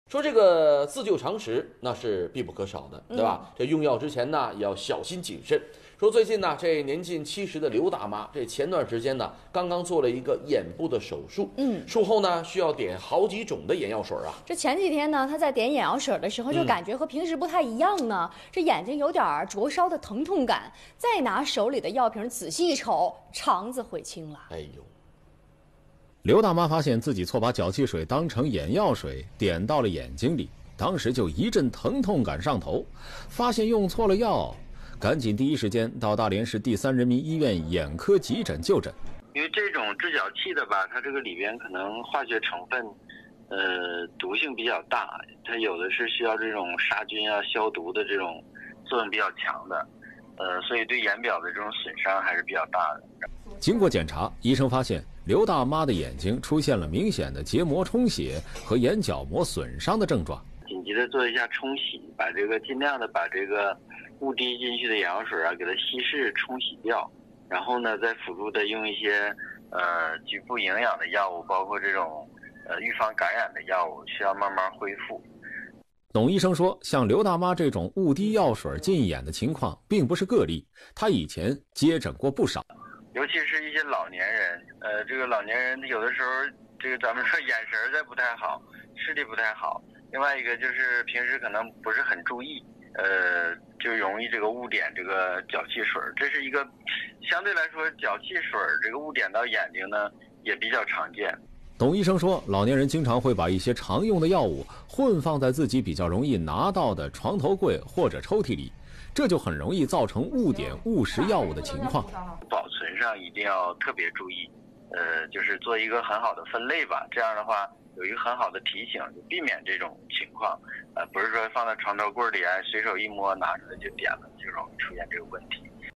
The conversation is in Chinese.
说这个自救常识那是必不可少的，对吧？这用药之前呢也要小心谨慎。说最近呢，这年近70的刘大妈，这前段时间呢刚刚做了一个眼部的手术，术后呢需要点好几种的眼药水啊。 这前几天呢，她在点眼药水的时候，就感觉和平时不太一样呢，这眼睛有点灼烧的疼痛感。再拿手里的药瓶仔细一瞅，肠子悔青了。 哎呦！ 刘大妈发现自己错把脚气水当成眼药水点到了眼睛里，当时就一阵疼痛感上头，发现用错了药，赶紧第一时间到大连市第3人民医院眼科急诊就诊。 因为这种治脚气的吧，它这个里边可能化学成分，毒性比较大，它有的是需要这种杀菌啊、消毒的这种作用比较强的，所以对眼表的这种损伤还是比较大的。 经过检查，医生发现刘大妈的眼睛出现了明显的结膜充血和眼角膜损伤的症状， 紧急的做一下冲洗，尽量的把这个误滴进去的眼药水啊，给它稀释冲洗掉，然后呢，再辅助的用一些局部营养的药物，包括这种预防感染的药物，需要慢慢恢复。 董医生说，像刘大妈这种误滴药水进眼的情况并不是个例，她以前接诊过不少。 尤其是一些老年人，这个老年人有的时候，这个咱们说眼神在不太好，视力不太好。另外一个就是平时可能不是很注意，就容易这个误点这个脚气水。这是一个相对来说脚气水这个误点到眼睛呢也比较常见。 董医生说，老年人经常会把一些常用的药物混放在自己比较容易拿到的床头柜或者抽屉里，这就很容易造成误点误食药物的情况。 保存上一定要特别注意，就是做一个很好的分类吧。这样的话有一个很好的提醒，就避免这种情况。不是说放在床头柜里啊，随手一摸拿出来就点了，就容易出现这个问题。